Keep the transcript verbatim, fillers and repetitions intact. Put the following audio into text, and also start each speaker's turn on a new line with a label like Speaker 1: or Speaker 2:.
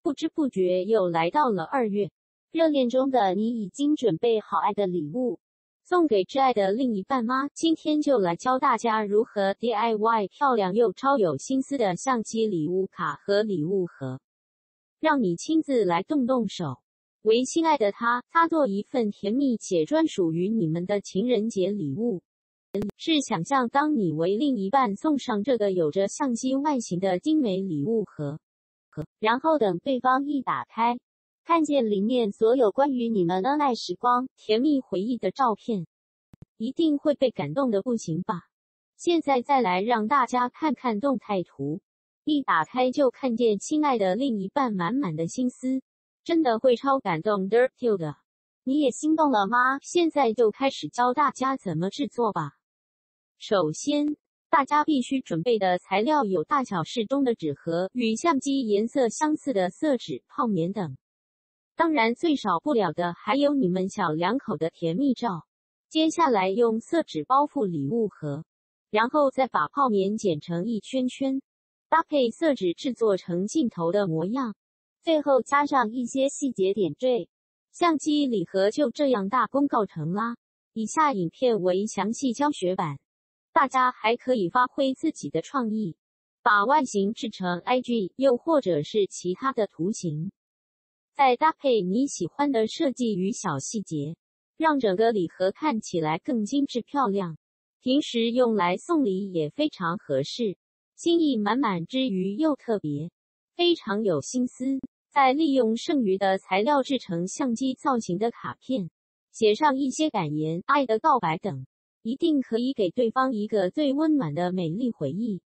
Speaker 1: 不知不觉又来到了二月，热恋中的你已经准备好爱的礼物，送给挚爱的另一半吗？今天就来教大家如何 D I Y 漂亮又超有心思的相机礼物卡和礼物盒，让你亲自来动动手，为心爱的他擦做一份甜蜜且专属于你们的情人节礼物。试想象当你为另一半送上这个有着相机外形的精美礼物盒，然后等对方一打开，看见里面所有关于你们恩爱时光、甜蜜回忆的照片，一定会被感动的不行吧？现在再来让大家看看动态图，一打开就看见亲爱的另一半满满的心思，真的会超感动 dirty 的。你也心动了吗？现在就开始教大家怎么制作吧。首先，大家必须准备的材料有大小适中的纸盒与相机颜色相似的色纸、泡棉等。当然，最少不了的还有你们小两口的甜蜜照。接下来用色纸包覆礼物盒，然后再把泡棉剪成一圈圈，搭配色纸制作成镜头的模样，最后加上一些细节点缀，相机礼盒就这样大功告成啦。以下影片为详细教学版。大家还可以发挥自己的创意，把外形制成 I G， 又或者是其他的图形，再搭配你喜欢的设计与小细节，让整个礼盒看起来更精致漂亮。平时用来送礼也非常合适，心意满满之余又特别，非常有心思。再利用剩余的材料制成相机造型的卡片，写上一些感言、爱的告白等。一定可以给对方一个最温暖的美丽回忆。